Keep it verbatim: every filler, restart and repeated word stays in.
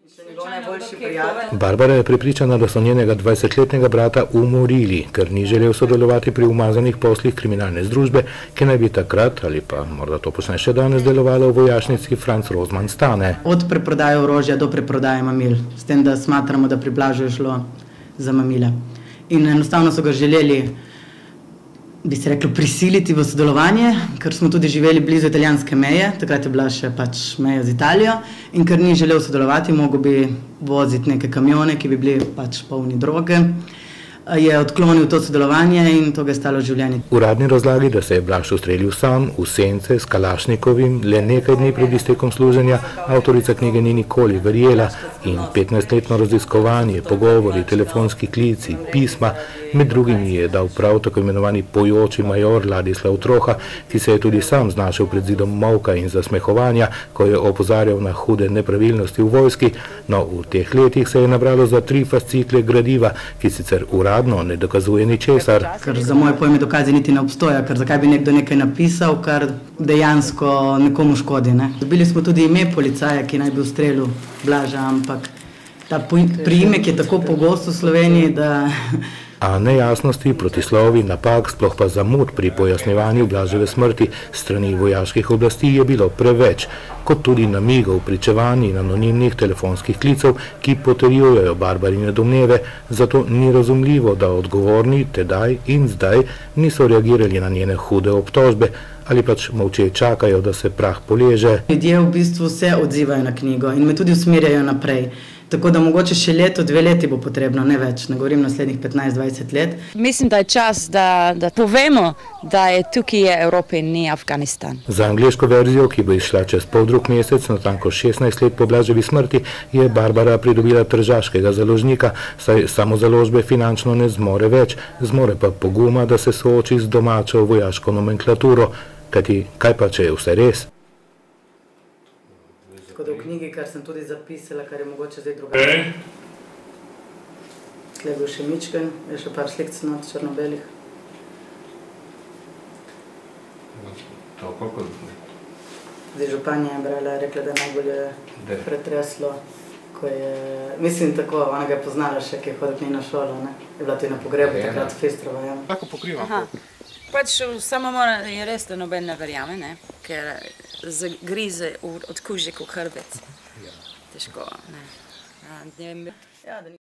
Barbara je prepričana, da so njenega dvajsetletnega brata umorili, ker ni želel sodelovati pri umazanih poslih kriminalne združbe, ki naj bi takrat, ali pa morda to počne še danes, delovala v vojašnici Franz Rozman Stane. Od preprodaje orožja do preprodaje mamil, s tem, da smatramo, da pri Blažu je šlo za mamile. In enostavno so ga želeli, bi se reklo, prisiliti v sodelovanje, ker smo tudi živeli blizu italijanske meje, takrat je bila še pač meja z Italijo, in ker ni želel sodelovati, mogel bi voziti neke kamione, ki bi bili pač polni droge, je odklonil to sodelovanje in to ga je stalo življenje. Uradni razlagi, da se je Blaž ustrelil sam, v sence, s Kalašnikovim, le nekaj dni pred iztekom služenja, avtorica knjige ni nikoli verjela in petnajstletno raziskovanje, pogovori, telefonski klici, pisma, med drugimi je dal prav tako imenovani pojoči major Ladislav Troha, ki se je tudi sam znašel pred zidom molka in zasmehovanja, ko je opozarjal na hude nepravilnosti v vojski, no v teh letih se je nabralo za tri fascikle gradiva, ki sicer uradno ne dokazuje ničesar. Ker za moje pojme dokazi niti ne obstoja, ker zakaj bi nekdo nekaj napisal, kar dejansko nekomu škodi, ne? Dobili smo tudi ime policaja, ki naj bi ustrelil Blaža, ampak ta priimek je tako pogost v Sloveniji, da... A nejasnosti, protislovi, napak, sploh pa zamud pri pojasnjevanju Blaževe smrti strani vojaških oblasti je bilo preveč, kot tudi namigov, pričevanj in anonimnih telefonskih klicev, ki potrjujejo Barbarine domneve, zato ni razumljivo, da odgovorni tedaj in zdaj niso reagirali na njene hude obtožbe ali pač molče čakajo, da se prah poleže. Ljudje v bistvu se odzivajo na knjigo in me tudi usmerjajo naprej. Tako da mogoče še leto, dve leti bo potrebno, ne več, ne govorim naslednjih petnajst dvajset let. Mislim, da je čas, da, da povemo, da je tukaj je Evropa in ni Afganistan. Za angleško verzijo, ki bo izšla čez poldrug mesec, natanko šestnajst let po Blaževi smrti, je Barbara pridobila tržaškega založnika, saj samo založbe finančno ne zmore več, zmore pa poguma, da se sooči z domačo vojaško nomenklaturo. Kajti, kaj pa, če je vse res? Tako da v knjigi, kar sem tudi zapisala, kar je mogoče zdaj drugače. Tle je bil še Mičken, je še par slikc not črno-belih. To koliko? Zdaj županja je brala, rekla, da najbolj je pretreslo, ko je, mislim tako, ona ga je poznala še, ki je hodil k njej na šolo, ne? Je bila tudi na pogrebu, takrat Festrova, ja. Lahko pokrivam. Pač samo mora, je res, da noben ne verjame, ne? Ker zagrize od kužek v hrbet. Težko, ne.